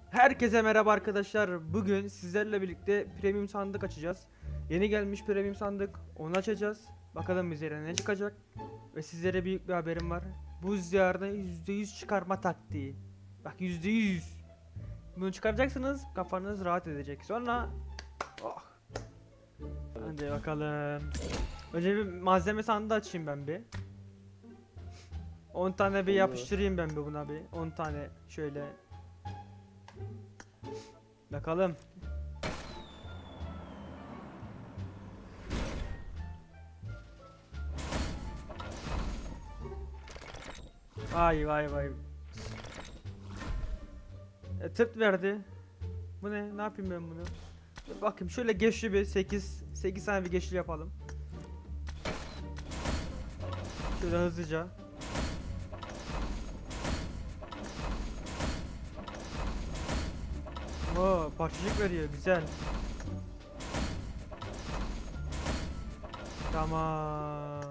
Herkese merhaba arkadaşlar. Bugün sizlerle birlikte premium sandık açacağız. Yeni gelmiş premium sandık. Onu açacağız. Bakalım bize ne çıkacak. Ve sizlere büyük bir haberim var. Buz diyarına %100 çıkarma taktiği. Bak %100. Bunu çıkaracaksınız, kafanız rahat edecek. Sonra oh. Hadi bakalım. Önce bir malzeme sandığı açayım ben bir. 10 tane bir yapıştırayım ben bir buna bir. 10 tane şöyle. Bakalım. Vay vay vay. Tırt verdi. Bu ne? Ne yapayım ben bunu? Dur bakayım şöyle geçli bir 8 tane bir geçli yapalım. Şöyle hızlıca. Oo, parçacık veriyor, güzel. Tamam.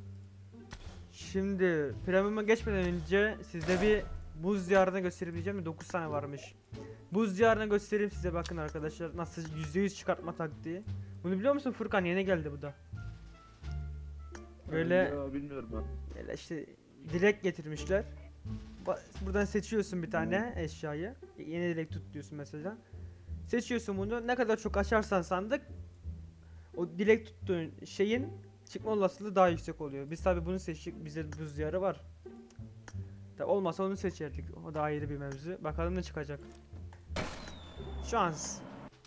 Şimdi premium'a geçmeden önce size bir buz diyarını gösterebileceğim. 9 tane varmış. Buz diyarını göstereyim size, bakın arkadaşlar nasıl %100 çıkartma taktiği. Bunu biliyor musun Furkan? Yeni geldi bu da. Böyle Ya, bilmiyorum ben. böyle işte dilek getirmişler. Buradan seçiyorsun bir tane eşyayı. Yeni dilek tut diyorsun mesela. Seçiyorsun bunu. Ne kadar çok açarsan sandık, o dilek tuttuğun şeyin çıkma olasılığı daha yüksek oluyor. Biz tabi bunu seçtik. Bizde buz diyarı var. Tabi olmasa onu seçerdik. O da ayrı bir mevzu. Bakalım ne çıkacak. Şans.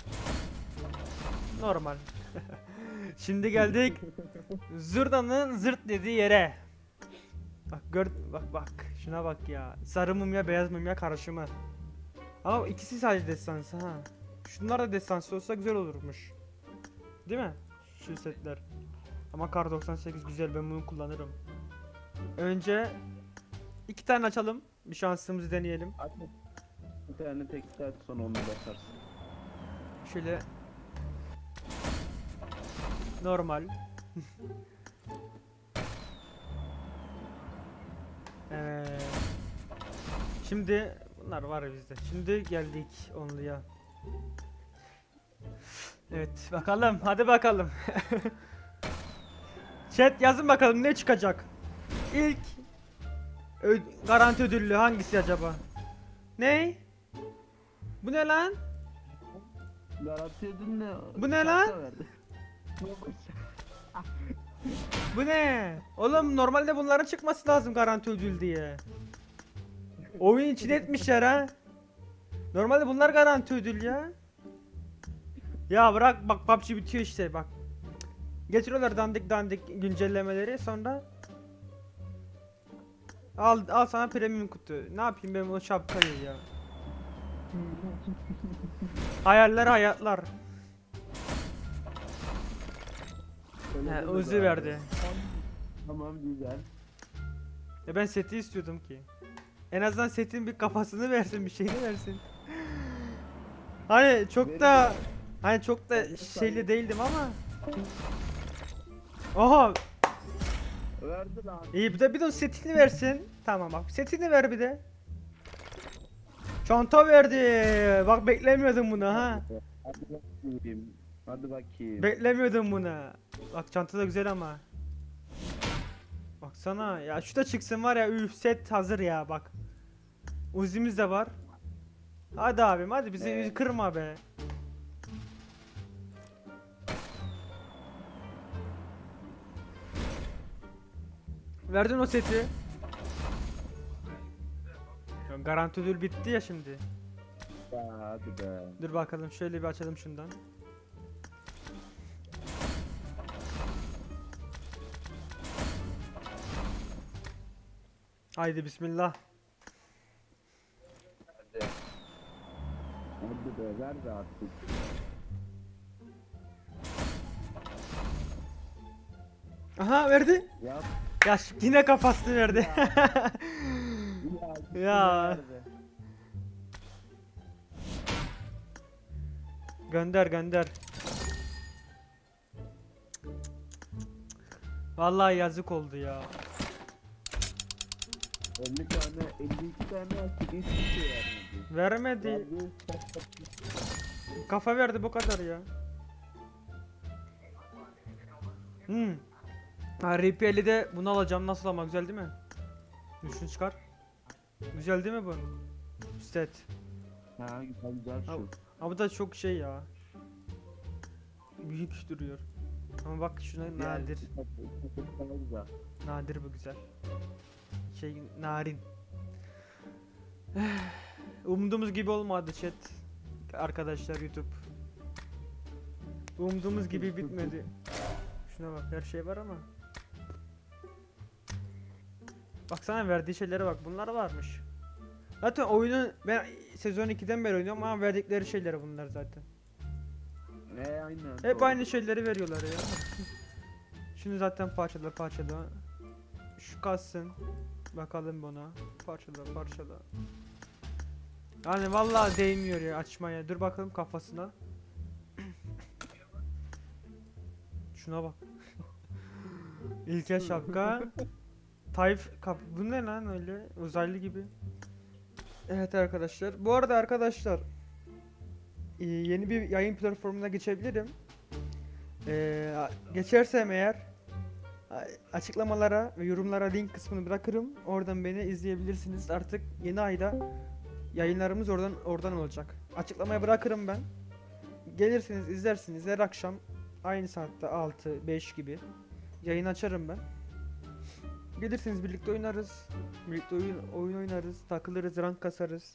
Normal. Şimdi geldik Zurda'nın zırt dediği yere. Bak bak şuna bak ya. Sarı mumya beyaz mumya karışımı. Ama ikisi sadece destansı ha. Şunlar da destansı olsa güzel olurmuş. Değil mi? Şu setler. Ama kar 98 güzel, ben bunu kullanırım. Önce 2 tane açalım. Bir şansımızı deneyelim. Bir tane tek saat sonra onu basarsın. Şöyle normal. Evet. Şimdi bunlar var ya bizde. Şimdi geldik onluya. Evet bakalım, hadi bakalım. Chat yazın bakalım ne çıkacak. İlk garanti ödüllü hangisi acaba? Ne? Bu ne lan? Garanti ödülünü Bu ne lan? verdi. Bu ne? Oğlum normalde bunların çıkması lazım garanti ödül diye. Oyun içine etmişler ha. Normalde bunlar garanti ödül ya. Ya bırak bak, PUBG bitiyor işte bak. Getiriyorlar dandik dandik güncellemeleri, sonra al sana premium kutu. Ne yapayım ben bu şapkayı ya. Hayaller hayatlar. He, Uzi verdi. Tamam, güzel. Ya ben seti istiyordum ki. En azından setin bir kafasını versin, bir şeyini versin. Hani çok da şeyli değildim ama. Oha. Verdi lan. İyi, bir de setini versin. Tamam bak, setini ver bir de. Çanta verdi. Bak beklemiyordum bunu ha. Hadi bakayım. Hadi bakayım. Beklemiyordum bunu. Bak çanta da güzel ama. Baksana ya, şu da çıksın var ya, üf, set hazır ya bak. Uzi'miz de var. Hadi abim, hadi bizi kırma be. Verdin o seti. Ya, garanti ödül bitti ya şimdi. Ya, hadi be. Dur bakalım, şöyle bir açalım şundan. Haydi bismillah. Hadi. Hadi be, ver de artık. Aha verdi. Yap. Ya yine kafasını verdi. Ya. Verdi. Gönder. Vallahi yazık oldu ya. 50 tane, 52 tane açtık, hiçbir şey vermedi. Vermedi. Verdi. Kafa verdi bu kadar ya. Ha, RP50'de bunu alacağım. Nasıl ama güzel değil mi? Şunu çıkar. Güzel değil mi bu? Stat. Ha güzel güzel Ha, şu. ama bu da çok şey ya. Büyük duruyor. Ama bak şuna nadir. Güzel. Nadir bu güzel. Şey narin. Umduğumuz gibi olmadı chat. Arkadaşlar YouTube. Umduğumuz gibi bitmedi. Şuna bak her şey var ama. Baksana verdiği şeylere bak, bunlar varmış. Zaten oyunu ben sezon 2'den beri oynuyorum ama verdikleri şeyleri bunlar zaten. Aynen. Hep doğru. aynı şeyleri veriyorlar ya. Şunu zaten parçala. Şu kalsın. Bakalım buna. Parçala. Yani vallahi değmiyor ya açmaya. Dur bakalım kafasına. Şuna bak. İlkel şapka. Tayf kap. Bu ne lan öyle? Uzaylı gibi. Evet arkadaşlar. Bu arada arkadaşlar yeni bir yayın platformuna geçebilirim. Geçersem eğer açıklamalara ve yorumlara link kısmını bırakırım. Oradan beni izleyebilirsiniz. Artık yeni ayda yayınlarımız oradan olacak. Açıklamaya bırakırım ben. Gelirsiniz, izlersiniz. Her akşam aynı saatte 6-5 gibi yayın açarım ben. Gelirsiniz, birlikte oynarız. Birlikte oyun oynarız, takılırız, rank kasarız.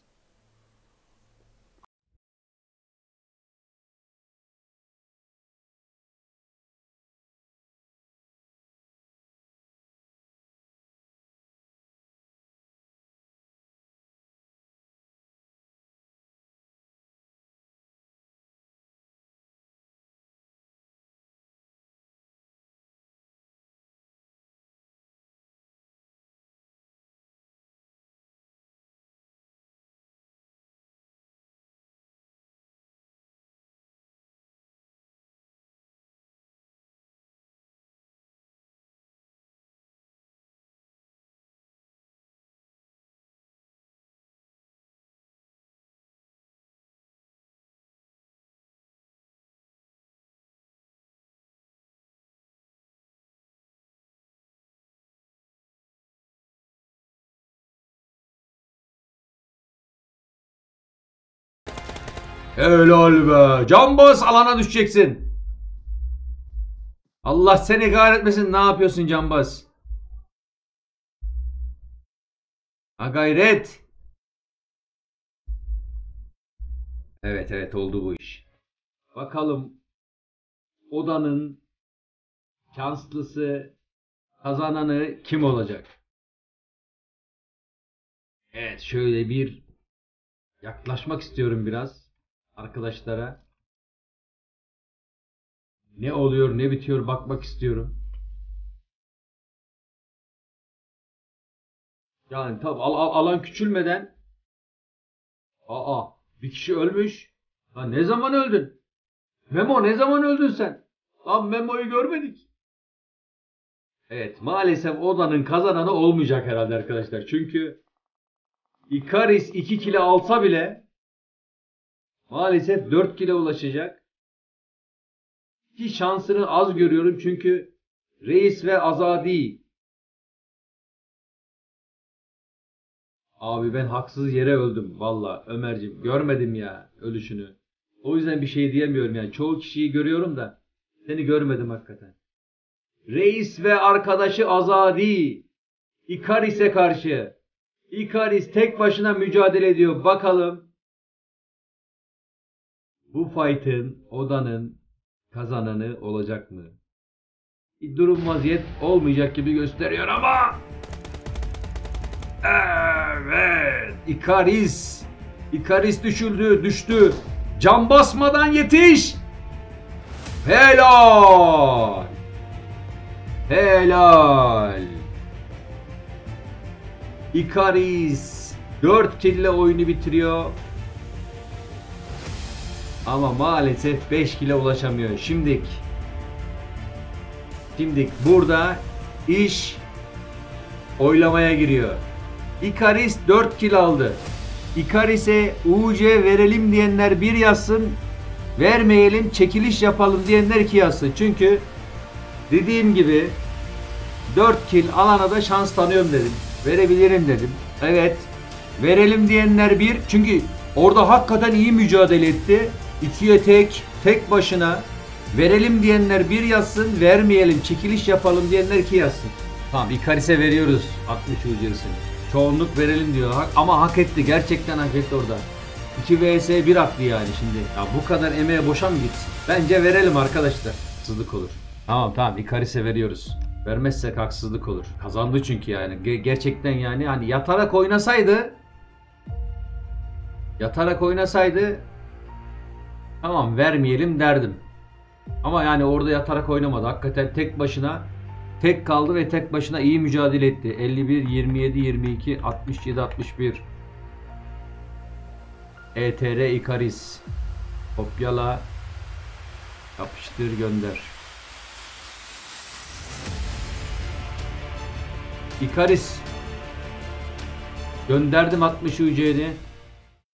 Helal be. Cambaz alana düşeceksin. Allah seni kahretmesin. Ne yapıyorsun Cambaz? Ha gayret. Evet oldu bu iş. Bakalım odanın şanslısı, kazananı kim olacak? Evet, şöyle bir yaklaşmak istiyorum biraz arkadaşlara. Ne oluyor, ne bitiyor bakmak istiyorum. Yani tabi alan küçülmeden. Bir kişi ölmüş. Lan ne zaman öldün? Memo, ne zaman öldün sen? Lan Memo'yu görmedik. Evet, maalesef odanın kazananı olmayacak herhalde arkadaşlar. Çünkü Ikaris 2 kilo alsa bile maalesef 4 kilo ulaşacak. Ki şansını az görüyorum çünkü Reis ve Azadi. Abi ben haksız yere öldüm valla Ömerciğim. Görmedim ya ölüşünü. O yüzden bir şey diyemiyorum yani. Çoğu kişiyi görüyorum da seni görmedim hakikaten. Reis ve arkadaşı Azadi Ikaris'e karşı. Ikaris tek başına mücadele ediyor. Bakalım bu fight'ın, odanın kazananı olacak mı? Bir durum vaziyet olmayacak gibi gösteriyor ama evet, Ikaris düştü. Can basmadan yetiş. Helal. Ikaris 4 kille oyunu bitiriyor. Ama maalesef 5 kile ulaşamıyor. Şimdilik burada iş oylamaya giriyor. Ikaris 4 kill aldı. Ikaris'e UC verelim diyenler 1 yazsın. Vermeyelim, çekiliş yapalım diyenler 2 yazsın. Çünkü dediğim gibi 4 kill alana da şans tanıyorum dedim. Verebilirim dedim. Evet. Verelim diyenler 1. Çünkü orada hakikaten iyi mücadele etti. 2'ye tek başına. Verelim diyenler 1 yazsın. Vermeyelim, çekiliş yapalım diyenler 2 yazsın. Tamam, Ikaris'e veriyoruz 60 UC'sini. Çoğunluk verelim diyor ama hak etti. Gerçekten hak etti orada. 2 vs 1 attı yani şimdi. Ya bu kadar emeğe boşa mı gitsin? Bence verelim arkadaşlar. Haksızlık olur. Tamam, Ikaris'e veriyoruz. Vermezsek haksızlık olur. Kazandı çünkü yani. Gerçekten yani hani yatarak oynasaydı tamam vermeyelim derdim. Ama yani orada yatarak oynamadı. Hakikaten tek başına tek kaldı ve tek başına iyi mücadele etti. 51 27 22 67 61. ETR Ikaris. Kopyala. Yapıştır, gönder. Ikaris. Gönderdim 60 UC'ni.